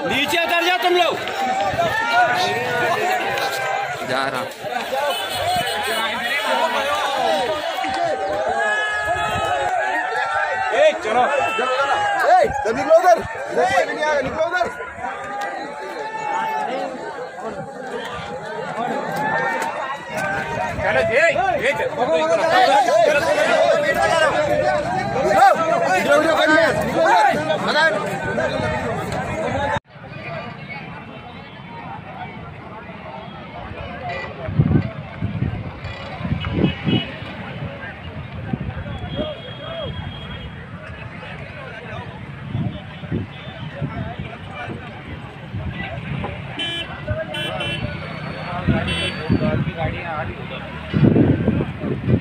नीचे उतर जाओ तुम लोग। जा रहा चलो निकलो उधर, नहीं आएगा, निकलो उधर। गाड़ी आ रही होगा।